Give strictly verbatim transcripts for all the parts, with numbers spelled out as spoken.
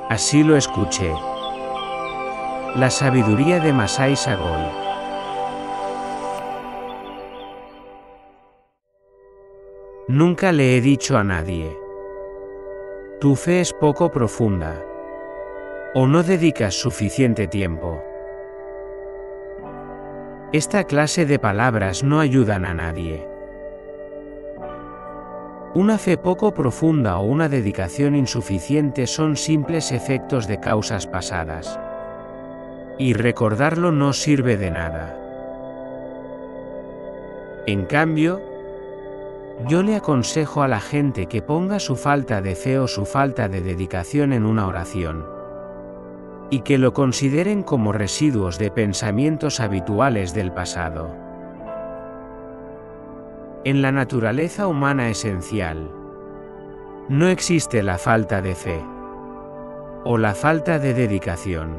Así lo escuché. La sabiduría de Masai Sagol. Nunca le he dicho a nadie: tu fe es poco profunda, o no dedicas suficiente tiempo. Esta clase de palabras no ayudan a nadie. Una fe poco profunda o una dedicación insuficiente son simples efectos de causas pasadas. Y recordarlo no sirve de nada. En cambio, yo le aconsejo a la gente que ponga su falta de fe o su falta de dedicación en una oración, y que lo consideren como residuos de pensamientos habituales del pasado. En la naturaleza humana esencial, no existe la falta de fe o la falta de dedicación.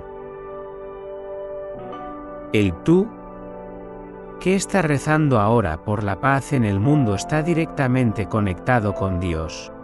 El tú, que está rezando ahora por la paz en el mundo, está directamente conectado con Dios.